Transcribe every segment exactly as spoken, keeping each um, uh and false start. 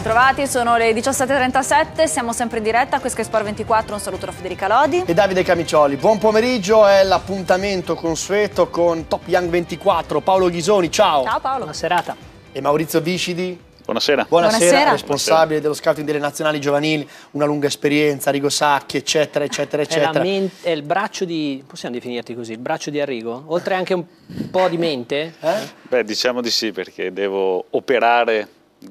Bentrovati, sono le diciassette e trentasette, siamo sempre in diretta, questo è Sport ventiquattro, un saluto da Federica Lodi e Davide Camicioli. Buon pomeriggio, è l'appuntamento consueto con Top Young ventiquattro, Paolo Ghisoni, ciao. Ciao Paolo. Buona serata. E Maurizio Viscidi. Buonasera. Buonasera, Buonasera. responsabile Buonasera. dello scouting delle nazionali giovanili, una lunga esperienza, Arrigo Sacchi, eccetera, eccetera, eccetera. È, la men- è il braccio di, possiamo definirti così, il braccio di Arrigo? Oltre anche un po' di mente? Eh? Beh, diciamo di sì, perché devo operare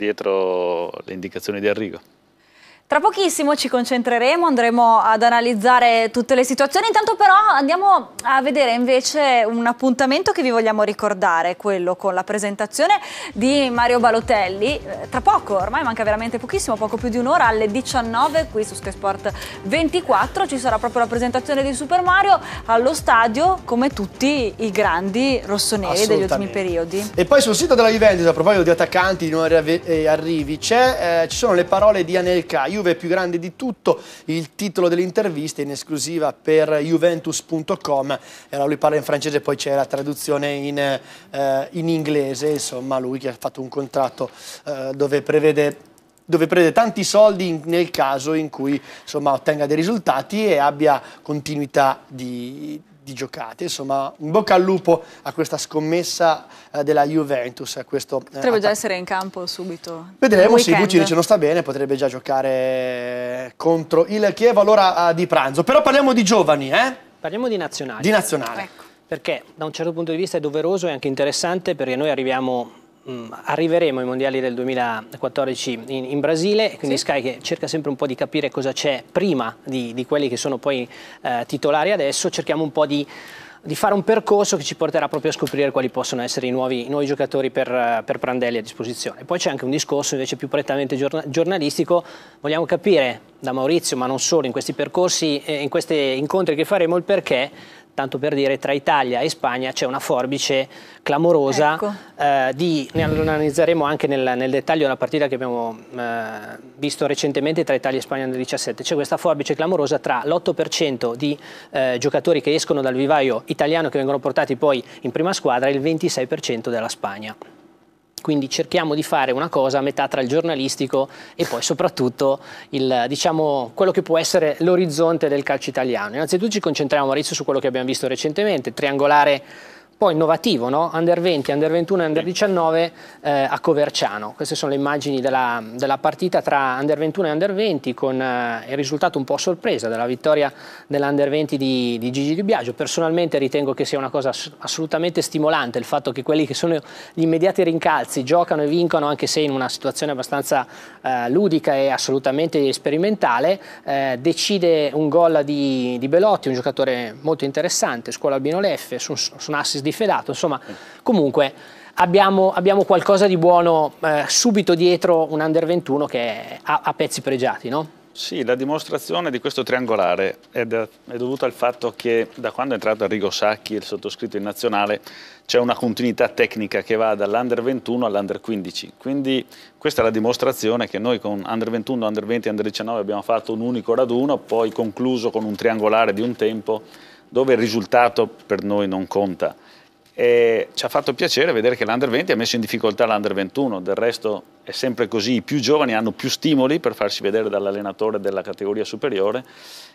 dietro le indicazioni di Arrigo. Tra pochissimo ci concentreremo, andremo ad analizzare tutte le situazioni, intanto però andiamo a vedere invece un appuntamento che vi vogliamo ricordare, quello con la presentazione di Mario Balotelli. Tra poco, ormai manca veramente pochissimo, poco più di un'ora, alle diciannove qui su Sky Sport ventiquattro ci sarà proprio la presentazione di Super Mario allo stadio, come tutti i grandi rossoneri degli ultimi periodi. E poi sul sito della Juventus, a proposito di attaccanti, di nuovi arrivi, c'è, eh, ci sono le parole di Anelka. Juve è più grande di tutto, il titolo dell'intervista in esclusiva per Juventus punto com, e allora lui parla in francese, poi c'è la traduzione in, eh, in inglese. Insomma, lui che ha fatto un contratto eh, dove prevede dove prende tanti soldi in, nel caso in cui insomma ottenga dei risultati e abbia continuità di, di giocate. Insomma, in bocca al lupo a questa scommessa eh, della Juventus. A questo, eh, Potrebbe già essere in campo subito. Vedremo se Vucinic non sta bene, potrebbe già giocare contro il Chievo all'ora uh, di pranzo. Però parliamo di giovani, eh? Parliamo di nazionali. Di nazionale. Ecco. Perché da un certo punto di vista è doveroso e anche interessante, perché noi arriviamo... arriveremo ai mondiali del duemilaquattordici in, in Brasile, e quindi sì. Sky che cerca sempre un po' di capire cosa c'è prima di, di quelli che sono poi eh, titolari adesso. Cerchiamo un po' di, di fare un percorso che ci porterà proprio a scoprire quali possono essere i nuovi, i nuovi giocatori per, per Prandelli a disposizione. Poi c'è anche un discorso invece più prettamente giornalistico. Vogliamo capire da Maurizio, ma non solo, in questi percorsi, eh, in questi incontri che faremo, il perché, tanto per dire, tra Italia e Spagna c'è una forbice clamorosa. Ecco. eh, di, ne analizzeremo anche nel, nel dettaglio la partita che abbiamo eh, visto recentemente tra Italia e Spagna nel diciassette. C'è questa forbice clamorosa tra l'otto per cento di eh, giocatori che escono dal vivaio italiano, che vengono portati poi in prima squadra, e il ventisei per cento della Spagna. Quindi cerchiamo di fare una cosa a metà tra il giornalistico e poi soprattutto il, diciamo, quello che può essere l'orizzonte del calcio italiano. Innanzitutto ci concentriamo, Maurizio, su quello che abbiamo visto recentemente, triangolare un po' innovativo, no? Under venti, Under ventuno e Under diciannove eh, a Coverciano. Queste sono le immagini della, della partita tra Under ventuno e Under venti, con eh, il risultato un po' a sorpresa della vittoria dell'Under venti di, di Gigi Di Biagio. Personalmente ritengo che sia una cosa assolutamente stimolante il fatto che quelli che sono gli immediati rincalzi giocano e vincono, anche se in una situazione abbastanza eh, ludica e assolutamente sperimentale. Eh, decide un gol di, di Belotti, un giocatore molto interessante, scuola Albino Leffe, su, su un assist di Fedato. Insomma, comunque abbiamo, abbiamo qualcosa di buono eh, subito dietro un Under ventuno che ha, ha pezzi pregiati, no? Sì, la dimostrazione di questo triangolare è, da, è dovuta al fatto che da quando è entrato Arrigo Sacchi, il sottoscritto in nazionale, c'è una continuità tecnica che va dall'Under ventuno all'Under quindici. Quindi questa è la dimostrazione che noi con Under ventuno, Under venti e Under diciannove abbiamo fatto un unico raduno, poi concluso con un triangolare di un tempo dove il risultato per noi non conta. E ci ha fatto piacere vedere che l'Under venti ha messo in difficoltà l'Under ventuno, del resto è sempre così, i più giovani hanno più stimoli per farsi vedere dall'allenatore della categoria superiore,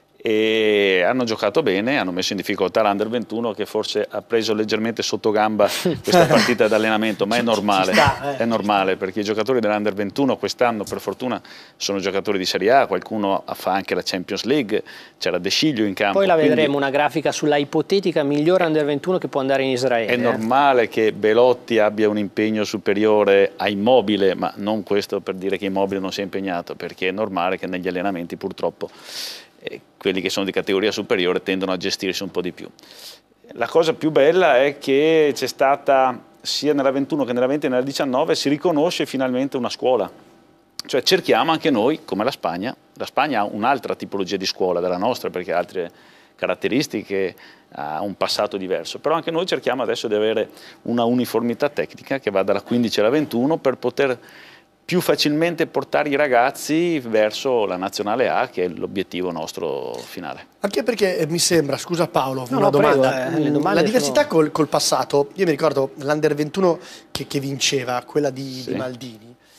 e hanno giocato bene, hanno messo in difficoltà l'Under ventuno, che forse ha preso leggermente sotto gamba questa partita d'allenamento, ma è normale, sta, eh. è normale, perché i giocatori dell'Under ventuno quest'anno per fortuna sono giocatori di Serie A, qualcuno fa anche la Champions League, c'era De Sciglio in campo. Poi la quindi vedremo una grafica sulla ipotetica migliore Under ventuno che può andare in Israele. è normale che Belotti abbia un impegno superiore a Immobile, ma non questo per dire che Immobile non si è impegnato, perché è normale che negli allenamenti purtroppo eh, quelli che sono di categoria superiore tendono a gestirsi un po' di più. La cosa più bella è che c'è stata, sia nella ventuno che nella venti e nella diciannove, si riconosce finalmente una scuola. Cioè cerchiamo anche noi, come la Spagna, la Spagna ha un'altra tipologia di scuola della nostra, perché ha altre caratteristiche, ha un passato diverso, però anche noi cerchiamo adesso di avere una uniformità tecnica che va dalla quindici alla ventuno per poter più facilmente portare i ragazzi verso la nazionale A, che è l'obiettivo nostro finale. Anche perché eh, mi sembra, scusa Paolo, no, una no, domanda, prego, eh, le domande la diversità sono... col, col passato, io mi ricordo l'Under ventuno che, che vinceva, quella di, sì. di Maldini,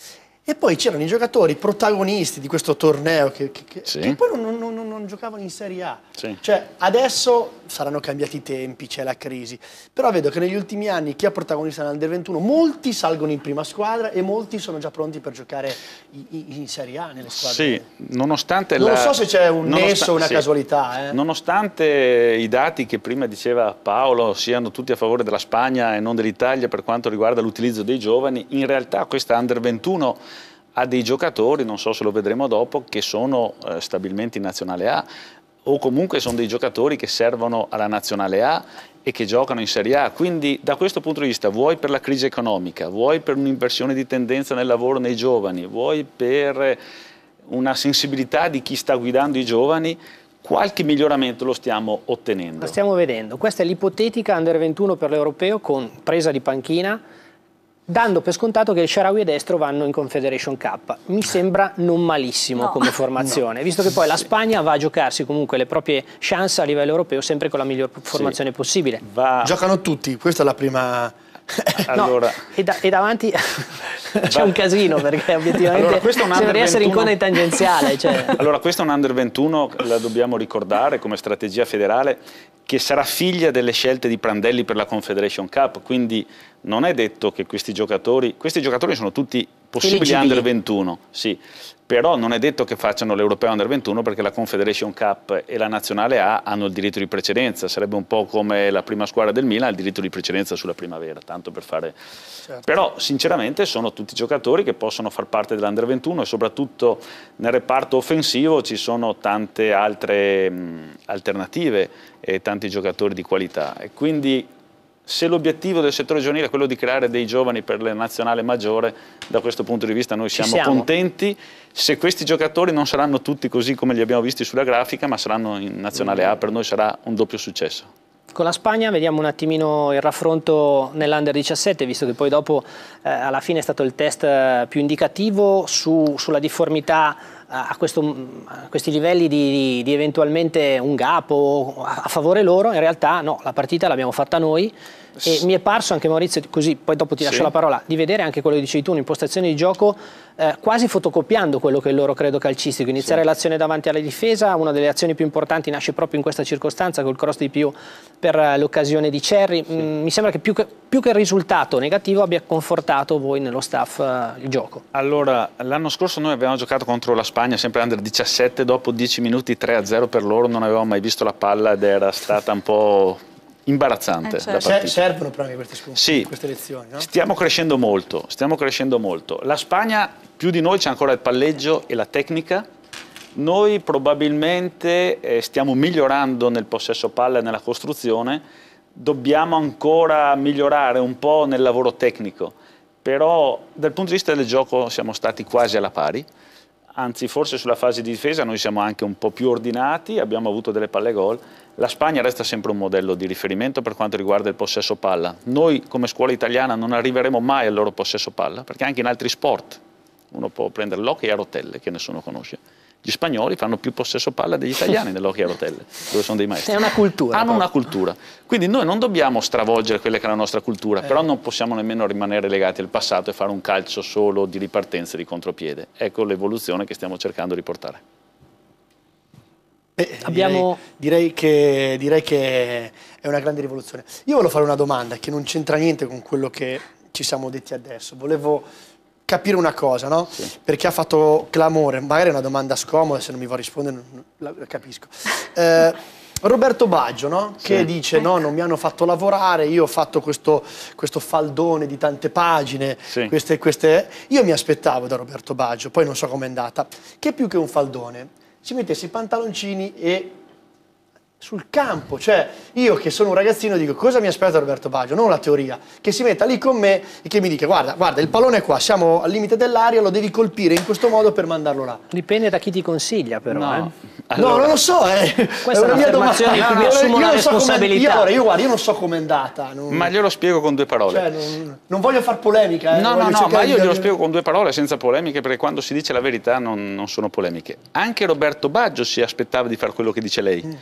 E poi c'erano i giocatori protagonisti di questo torneo che, che, che, sì. che poi non, non, non, non giocavano in Serie A. Sì. Cioè, adesso saranno cambiati i tempi, c'è la crisi, però vedo che negli ultimi anni chi è protagonista nell'Under ventuno, molti salgono in prima squadra e molti sono già pronti per giocare in, in Serie A nelle squadre. Sì, nonostante non la... so se c'è un nesso o una sì. casualità. Eh. Nonostante i dati che prima diceva Paolo siano tutti a favore della Spagna e non dell'Italia per quanto riguarda l'utilizzo dei giovani, in realtà questa Under ventuno ha dei giocatori, non so se lo vedremo dopo, che sono eh, stabilmente in Nazionale A, o comunque sono dei giocatori che servono alla Nazionale A e che giocano in Serie A. Quindi da questo punto di vista, vuoi per la crisi economica, vuoi per un'inversione di tendenza nel lavoro nei giovani, vuoi per una sensibilità di chi sta guidando i giovani, qualche miglioramento lo stiamo ottenendo. Lo stiamo vedendo. Questa è l'ipotetica Under ventuno per l'Europeo con presa di panchina, dando per scontato che il Shaarawy e Destro vanno in Confederation Cup. Mi sembra non malissimo no. come formazione, no. visto che poi la Spagna va a giocarsi comunque le proprie chance a livello europeo sempre con la miglior formazione sì. possibile. Va... Giocano tutti, questa è la prima... allora... no, e, da, e davanti c'è un casino perché obiettivamente allora, questo è un sembra di essere in ventuno... coda in tangenziale. Cioè. Allora questo è un Under ventuno, la dobbiamo ricordare come strategia federale, che sarà figlia delle scelte di Prandelli per la Confederation Cup, quindi non è detto che questi giocatori, questi giocatori sono tutti possibili Eligibili. Under ventuno, sì, però non è detto che facciano l'Europeo Under ventuno perché la Confederation Cup e la Nazionale A hanno il diritto di precedenza, sarebbe un po' come la prima squadra del Milan ha il diritto di precedenza sulla primavera, tanto per fare... Certo. Però sinceramente sono tutti giocatori che possono far parte dell'Under ventuno e soprattutto nel reparto offensivo ci sono tante altre mh, alternative e tanti giocatori di qualità e quindi se l'obiettivo del settore giovanile è quello di creare dei giovani per la nazionale maggiore, da questo punto di vista noi siamo, siamo contenti. Se questi giocatori non saranno tutti così come li abbiamo visti sulla grafica, ma saranno in nazionale A, per noi sarà un doppio successo. Con la Spagna vediamo un attimino il raffronto nell'Under diciassette, visto che poi dopo eh, alla fine è stato il test eh, più indicativo su, sulla difformità a, questo, a questi livelli di, di, di eventualmente un gap o a, a favore loro. In realtà no, la partita l'abbiamo fatta noi e mi è parso anche, Maurizio, così poi dopo ti lascio sì. la parola, di vedere anche quello che dicevi tu, un'impostazione di gioco eh, quasi fotocopiando quello che è il loro credo calcistico, iniziare sì. l'azione davanti alla difesa. Una delle azioni più importanti nasce proprio in questa circostanza col cross di più per l'occasione di Cerri. Sì. Mm, mi sembra che più, che più che il risultato negativo abbia confortato voi nello staff uh, il gioco. Allora, l'anno scorso noi abbiamo giocato contro la Spagna, sempre Under diciassette, dopo dieci minuti tre a zero per loro, non avevamo mai visto la palla ed era stata un po' imbarazzante. Eh, certo. la Servono proprio queste sconfitte, sì, queste lezioni, no? Stiamo crescendo molto, stiamo crescendo molto. La Spagna più di noi c'è ancora il palleggio e la tecnica. Noi probabilmente eh, stiamo migliorando nel possesso palla e nella costruzione, dobbiamo ancora migliorare un po' nel lavoro tecnico, però dal punto di vista del gioco siamo stati quasi alla pari. Anzi, forse sulla fase di difesa noi siamo anche un po' più ordinati, abbiamo avuto delle palle gol. La Spagna resta sempre un modello di riferimento per quanto riguarda il possesso palla. Noi come scuola italiana non arriveremo mai al loro possesso palla, perché anche in altri sport uno può prendere l'hockey a rotelle, che nessuno conosce. Gli spagnoli fanno più possesso palla degli italiani nell'hockey a rotelle, dove sono dei maestri. È una cultura. Hanno proprio. una cultura. Quindi noi non dobbiamo stravolgere quella che è la nostra cultura, eh. però non possiamo nemmeno rimanere legati al passato e fare un calcio solo di ripartenza e di contropiede. Ecco l'evoluzione che stiamo cercando di portare. Beh, Abbiamo... direi, direi, che, direi che è una grande rivoluzione. Io volevo fare una domanda che non c'entra niente con quello che ci siamo detti adesso. Volevo capire una cosa, no? Sì. Perché ha fatto clamore, magari è una domanda scomoda, se non mi va a rispondere non la, la capisco. Eh, Roberto Baggio, no? Che sì. dice no, non mi hanno fatto lavorare, io ho fatto questo, questo faldone di tante pagine, sì. queste, queste... io mi aspettavo da Roberto Baggio, poi non so com'è andata, che più che un faldone si mettesse i pantaloncini e sul campo, cioè io che sono un ragazzino dico cosa mi aspetta Roberto Baggio, non la teoria, che si metta lì con me e che mi dica guarda, guarda il pallone è qua, siamo al limite dell'aria, lo devi colpire in questo modo per mandarlo là. Dipende da chi ti consiglia però. No, eh. allora, no non lo so, eh. Questa è una mia domanda di cui mi assumo la responsabilità. Io, allora, io, guarda, io non so com'è andata. Non... Ma glielo spiego con due parole. Cioè, non, non voglio far polemica. Eh, no, no, no, ma io di... glielo spiego con due parole senza polemiche, perché quando si dice la verità non, non sono polemiche. Anche Roberto Baggio si aspettava di fare quello che dice lei, mm. però non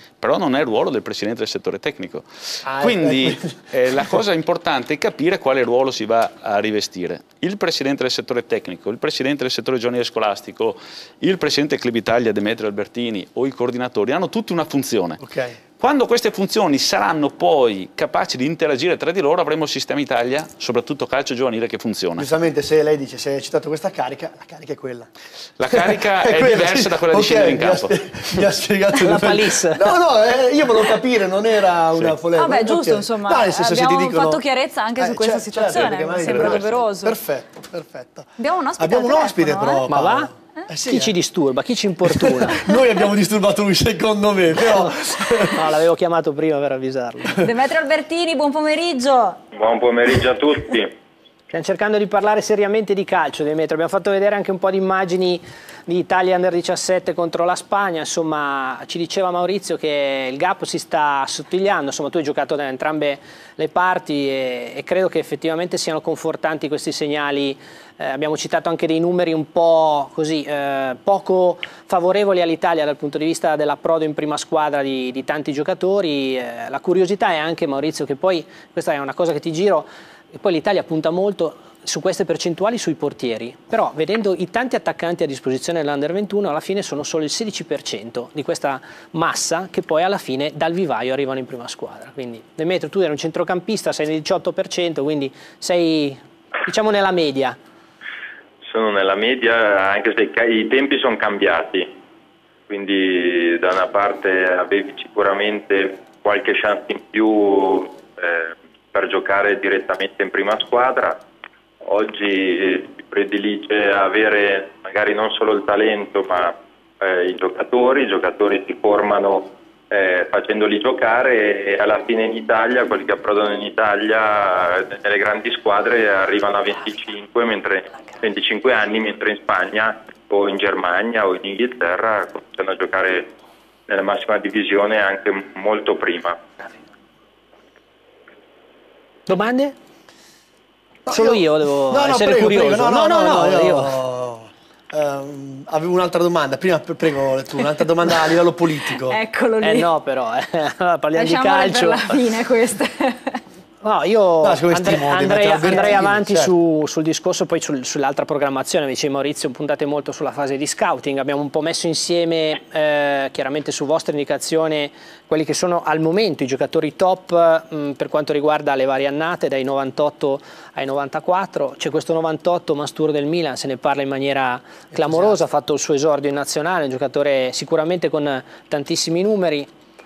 non è il ruolo del presidente del settore tecnico. Ah, Quindi eh, la cosa importante è capire quale ruolo si va a rivestire. Il presidente del settore tecnico, il presidente del settore giovanile scolastico, il presidente del Club Italia Demetrio Albertini o i coordinatori hanno tutti una funzione. Okay. Quando queste funzioni saranno poi capaci di interagire tra di loro, avremo il sistema Italia, soprattutto calcio giovanile, che funziona. Giustamente, se lei dice, se hai citato questa carica, la carica è quella. La carica è, è quella, diversa sì. da quella Okay, di scendere in campo. Mi ha spiegato la palisse. No, no, eh, io volevo capire, non era una sì. polemica. Vabbè, giusto, okay. insomma, no, nel senso, abbiamo se ti dicono... fatto chiarezza anche eh, su questa certo, situazione, certo, mi sembra perfetto. doveroso. Perfetto, perfetto. Abbiamo un ospite Abbiamo un al ospite telefono, però, eh? Ma va? Eh sì, chi eh. ci disturba? Chi ci importuna? Noi abbiamo disturbato lui, secondo me, però... No, l'avevo chiamato prima per avvisarlo. Demetrio Albertini, buon pomeriggio. Buon pomeriggio a tutti. Stiamo cercando di parlare seriamente di calcio, Demetrio. Abbiamo fatto vedere anche un po' di immagini di Italia Under diciassette contro la Spagna. Insomma, ci diceva Maurizio che il gap si sta assottigliando. Insomma, tu hai giocato da entrambe le parti e, e credo che effettivamente siano confortanti questi segnali. Eh, abbiamo citato anche dei numeri un po' così, eh, poco favorevoli all'Italia dal punto di vista dell'approdo in prima squadra di, di tanti giocatori. Eh, la curiosità è anche, Maurizio, che poi, questa è una cosa che ti giro, e poi l'Italia punta molto su queste percentuali sui portieri, però vedendo i tanti attaccanti a disposizione dell'Under ventuno, alla fine sono solo il sedici per cento di questa massa che poi alla fine dal vivaio arrivano in prima squadra. Quindi Demetrio, tu eri un centrocampista, sei nel diciotto per cento, quindi sei, diciamo, nella media. Sono nella media, anche se i, i tempi sono cambiati, quindi da una parte avevi sicuramente qualche chance in più eh, per giocare direttamente in prima squadra. Oggi si predilige avere magari non solo il talento ma eh, i giocatori, i giocatori si formano eh, facendoli giocare e alla fine in Italia, quelli che approdano in Italia nelle grandi squadre arrivano a venticinque, mentre, venticinque anni, mentre in Spagna o in Germania o in Inghilterra cominciano a giocare nella massima divisione anche molto prima. Domande? No, Solo io, io devo no, no, essere prego, curioso. Prego, no, no, no, no, no io... io... Uh, avevo un'altra domanda, prima prego tu, un'altra domanda a livello politico. Eccolo lì. Eh no, però, eh. Allora, parliamo di Lasciamole calcio. per la fine queste. No, io No, andre, stimo, andrei, andrei avanti certo. su, sul discorso, poi sul, sull'altra programmazione. Mi dice Maurizio, puntate molto sulla fase di scouting, abbiamo un po' messo insieme, eh, chiaramente su vostra indicazione, quelli che sono al momento i giocatori top mh, per quanto riguarda le varie annate, dai novantotto ai novantaquattro. C'è questo novantotto, Mastur del Milan, se ne parla in maniera clamorosa, ha fatto il suo esordio in nazionale, un giocatore sicuramente con tantissimi numeri,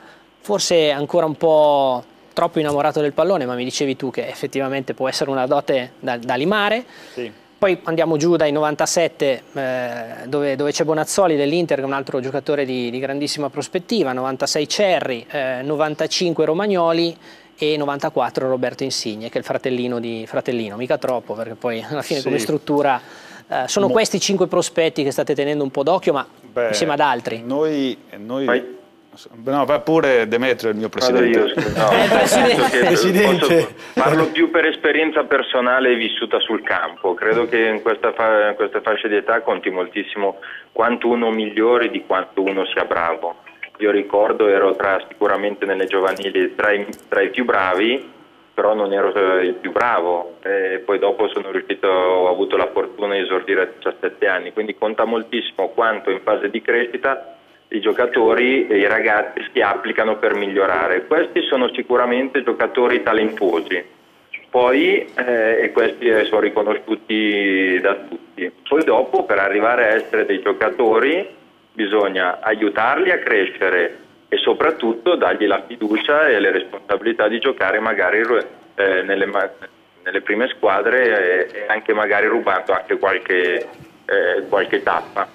forse ancora un po' troppo innamorato del pallone, ma mi dicevi tu che effettivamente può essere una dote da, da limare. Sì. Poi andiamo giù dai novantasette eh, dove, dove c'è Bonazzoli dell'Inter, che è un altro giocatore di, di grandissima prospettiva, novantasei Cerri, eh, novantacinque Romagnoli e novantaquattro Roberto Insigne, che è il fratellino di fratellino, mica troppo, perché poi alla fine sì. come struttura eh, sono Mo questi cinque prospetti che state tenendo un po' d'occhio, ma Beh, insieme ad altri. Noi... noi... No, va pure Demetrio, il mio presidente. Io, no, eh, presidente. presidente. Posso, parlo più per esperienza personale vissuta sul campo. Credo che in questa, fa, in questa fascia di età conti moltissimo quanto uno migliori di quanto uno sia bravo. Io ricordo, ero tra, sicuramente nelle giovanili tra i, tra i più bravi, però non ero il più bravo. E poi dopo sono riuscito, ho avuto la fortuna di esordire a diciassette anni, quindi conta moltissimo quanto in fase di crescita i giocatori e i ragazzi si applicano per migliorare. Questi sono sicuramente giocatori talentuosi, poi eh, e questi sono riconosciuti da tutti. Poi dopo, per arrivare a essere dei giocatori, bisogna aiutarli a crescere e soprattutto dargli la fiducia e le responsabilità di giocare magari eh, nelle, nelle prime squadre e, e anche magari rubando anche qualche, eh, qualche tappa.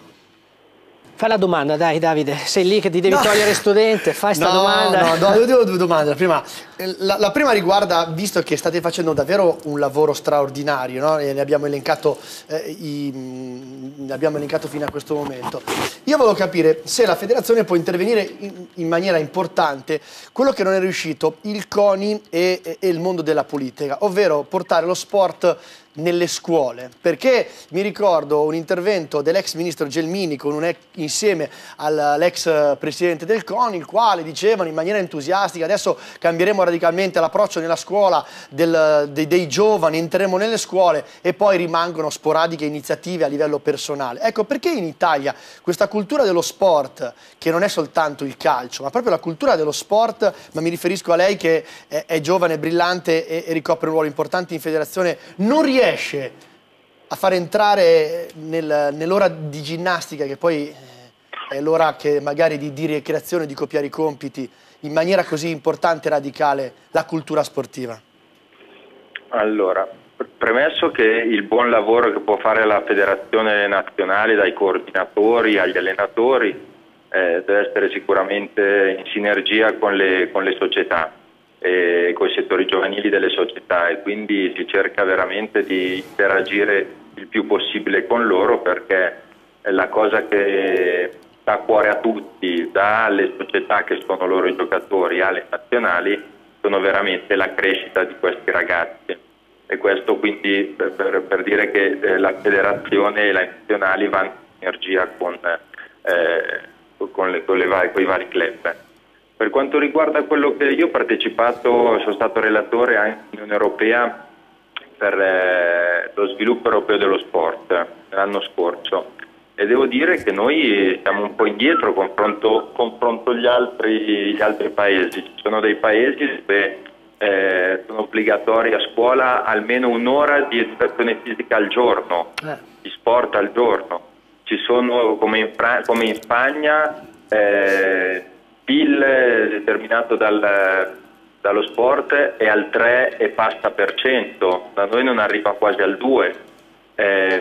Fai la domanda, dai Davide, sei lì che ti devi no. togliere studente, fai sta no, domanda. No, no, io devo due domande. La prima, la, la prima riguarda, visto che state facendo davvero un lavoro straordinario, no? E ne abbiamo elencato, eh, i, ne abbiamo elencato fino a questo momento. Io volevo capire se la federazione può intervenire in, in maniera importante quello che non è riuscito il CONI e, e, e il mondo della politica, ovvero portare lo sport nelle scuole, perché mi ricordo un intervento dell'ex ministro Gelmini con un ex, insieme all'ex presidente del CONI, il quale dicevano in maniera entusiastica: adesso cambieremo radicalmente l'approccio nella scuola del, dei, dei giovani, entreremo nelle scuole, e poi rimangono sporadiche iniziative a livello personale. Ecco, perché in Italia questa cultura dello sport, che non è soltanto il calcio, ma proprio la cultura dello sport, ma mi riferisco a lei che è, è giovane, brillante e, e ricopre un ruolo importante in federazione, non riesce riesce a far entrare nel, nell'ora di ginnastica, che poi è l'ora che magari di, di ricreazione, di copiare i compiti, in maniera così importante e radicale, la cultura sportiva? Allora, premesso che il buon lavoro che può fare la federazione nazionale, dai coordinatori agli allenatori, eh, deve essere sicuramente in sinergia con le, con le società, e con i settori giovanili delle società, e quindi si cerca veramente di interagire il più possibile con loro, perché è la cosa che sta a cuore a tutti, dalle società che sono loro i giocatori alle nazionali, sono veramente la crescita di questi ragazzi. E questo quindi per, per, per dire che eh, la federazione e le nazionali vanno in sinergia con, eh, con, le, con, le vari, con i vari club. Per quanto riguarda quello che io ho partecipato, sono stato relatore anche in Unione Europea per eh, lo sviluppo europeo dello sport l'anno scorso, e devo dire che noi siamo un po' indietro confronto, confronto gli, altri, gli altri paesi. Ci sono dei paesi dove eh, sono obbligatori a scuola almeno un'ora di educazione fisica al giorno, eh. di sport al giorno. Ci sono, come in, Fra come in Spagna, eh, P I L determinato dal, dallo sport è al tre e passa per cento, da noi non arriva quasi al due. Eh,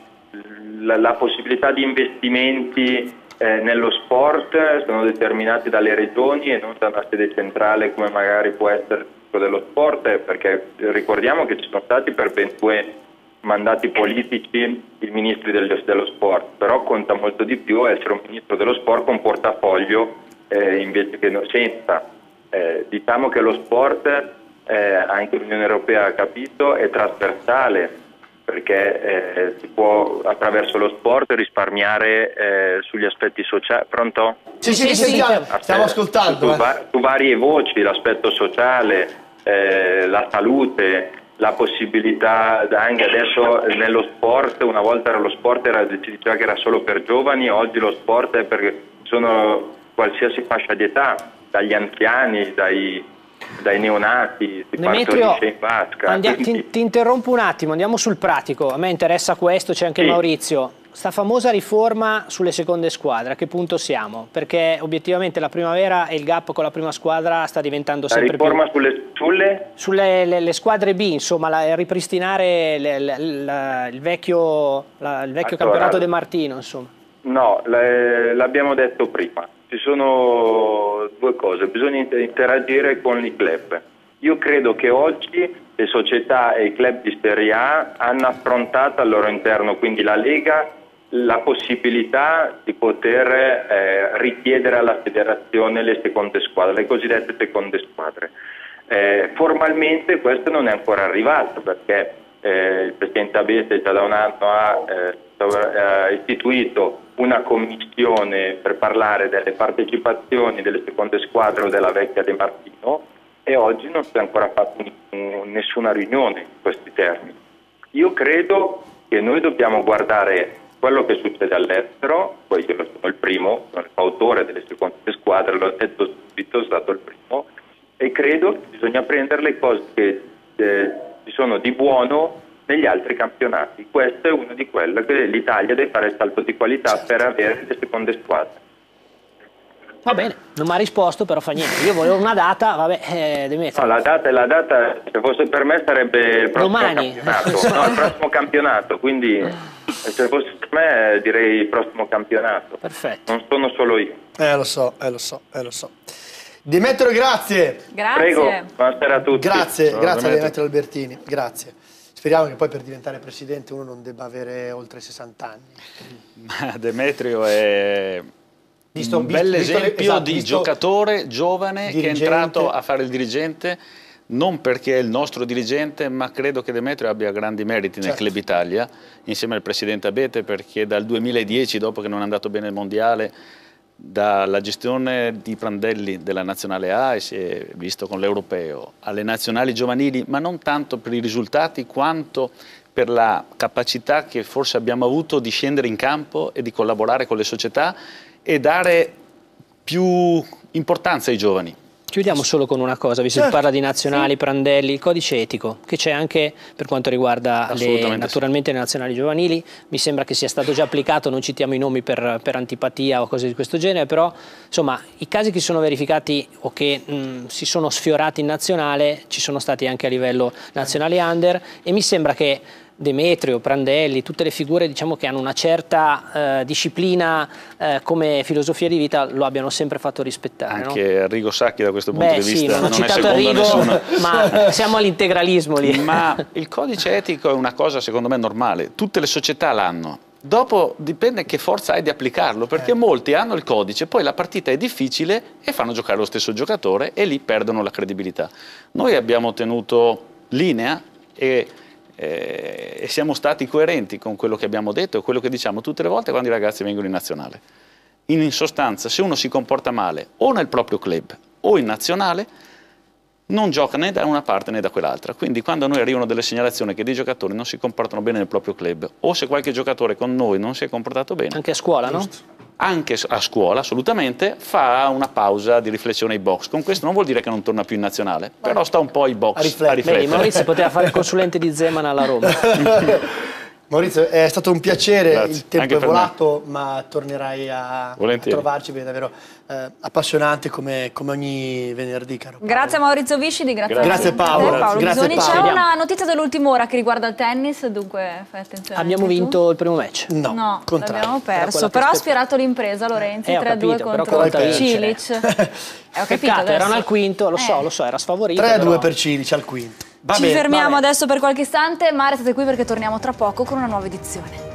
la, la possibilità di investimenti eh, nello sport sono determinati dalle regioni e non da una sede centrale come magari può essere dello sport, perché ricordiamo che ci sono stati per ben due mandati politici i ministri del, dello sport, però conta molto di più essere un ministro dello sport con portafoglio Eh, invece che no, senza. Eh, diciamo che lo sport, eh, anche l'Unione Europea ha capito, è trasversale, perché eh, si può attraverso lo sport risparmiare eh, sugli aspetti sociali. Pronto? Sì, sì, sì, sì, stiamo, stiamo ascoltando. Su, eh. va su varie voci, l'aspetto sociale, eh, la salute, la possibilità, anche adesso nello sport, una volta era lo sport, era, si diceva che era solo per giovani, oggi lo sport è perché sono qualsiasi fascia di età, dagli anziani, dai, dai neonati, si partorisce in vasca. Quindi... ti, ti interrompo un attimo, andiamo sul pratico, a me interessa questo, c'è anche sì. Maurizio. Sta famosa riforma sulle seconde squadre, a che punto siamo? Perché obiettivamente la primavera e il gap con la prima squadra sta diventando la sempre più... La riforma sulle... Sulle, sulle le, le squadre B, insomma, la, ripristinare le, le, la, il vecchio, la, il vecchio allora, campionato De Martino, insomma. No, l'abbiamo detto prima. Ci sono due cose, bisogna interagire con i club. Io credo che oggi le società e i club di Serie A hanno affrontato al loro interno, quindi la Lega, la possibilità di poter eh, richiedere alla federazione le seconde squadre, le cosiddette seconde squadre. Eh, formalmente questo non è ancora arrivato, perché eh, il Presidente Abete già da un anno ha eh, istituito una commissione per parlare delle partecipazioni delle seconde squadre o della vecchia De Martino, e oggi non si è ancora fatto nessuna riunione in questi termini. Io credo che noi dobbiamo guardare quello che succede all'estero, poi io sono il primo, sono il fautore delle seconde squadre, l'ho detto subito, sono stato il primo, e credo che bisogna prendere le cose che eh, ci sono di buono negli altri campionati. Questo è uno di quelli che l'Italia deve fare il salto di qualità per avere le seconde squadre. Va bene, non mi ha risposto, però fa niente. Io volevo una data, vabbè, eh, Demetrio. No, la data, la data, se fosse per me, sarebbe il prossimo Domani. campionato. No, il prossimo campionato, quindi se fosse per me direi il prossimo campionato. Perfetto. Non sono solo io. Eh, lo so, eh, lo so, eh, lo so. Demetrio, grazie. Grazie. Prego, buonasera a tutti. Grazie, Ciao, grazie a Demetrio. Demetrio Albertini, grazie. Speriamo che poi per diventare presidente uno non debba avere oltre sessanta anni. Ma Demetrio è Visto, un bel visto, esempio esatto, di visto giocatore giovane dirigente. che è entrato a fare il dirigente non perché è il nostro dirigente, ma credo che Demetrio abbia grandi meriti nel certo. Club Italia, insieme al presidente Abete, perché dal duemiladieci, dopo che non è andato bene il mondiale, dalla gestione di Prandelli della nazionale A, e si è visto con l'europeo, alle nazionali giovanili, ma non tanto per i risultati quanto per la capacità che forse abbiamo avuto di scendere in campo e di collaborare con le società e dare più importanza ai giovani. Chiudiamo solo con una cosa, visto che certo. parla di nazionali, sì. Prandelli, il codice etico, che c'è anche per quanto riguarda le, naturalmente sì. le nazionali giovanili, mi sembra che sia stato già applicato, non citiamo i nomi per, per antipatia o cose di questo genere, però insomma i casi che si sono verificati o che mh, si sono sfiorati in nazionale ci sono stati anche a livello nazionale under, e mi sembra che Demetrio, Prandelli, tutte le figure diciamo, che hanno una certa eh, disciplina eh, come filosofia di vita lo abbiano sempre fatto rispettare. Anche no? Arrigo Sacchi da questo punto Beh, di sì, vista non, non è citato secondo Arrigo, nessuno. Ma siamo all'integralismo lì. Ma il codice etico è una cosa secondo me normale, tutte le società l'hanno. Dopo dipende che forza hai di applicarlo, perché eh. molti hanno il codice, poi la partita è difficile e fanno giocare lo stesso giocatore e lì perdono la credibilità. Noi abbiamo tenuto linea e Eh, e siamo stati coerenti con quello che abbiamo detto e quello che diciamo tutte le volte quando i ragazzi vengono in nazionale. In, in sostanza, se uno si comporta male o nel proprio club o in nazionale, non gioca né da una parte né da quell'altra. Quindi quando a noi arrivano delle segnalazioni che dei giocatori non si comportano bene nel proprio club, o se qualche giocatore con noi non si è comportato bene, anche a scuola, giusto. no? Anche a scuola, assolutamente, fa una pausa di riflessione ai box. Con questo non vuol dire che non torna più in nazionale, però sta un po' ai box a, riflettere. a riflettere. Vedi, Maurizio poteva fare il consulente di Zeman alla Roma. Maurizio, è stato un piacere, Grazie. il tempo Anche è per volato, ma tornerai a, a trovarci, perché è davvero eh, appassionante come, come ogni venerdì, caro Paolo. Grazie a Maurizio Viscidi, grazie, grazie. a Grazie Paolo, Paolo grazie Bisoni. Paolo. C'è una notizia dell'ultima ora che riguarda il tennis, dunque fai attenzione. Abbiamo vinto tu. il primo match. No, no l'abbiamo perso, Era però ha sfierato l'impresa Lorenzi, eh, tre a due contro Cilic. Eh, ho Peccato, erano al quinto, lo so, eh. lo so, era sfavorito. tre a due però... per Cilic al quinto. Va Ci bene, fermiamo vabbè. adesso per qualche istante, Mare, state qui perché torniamo tra poco con una nuova edizione.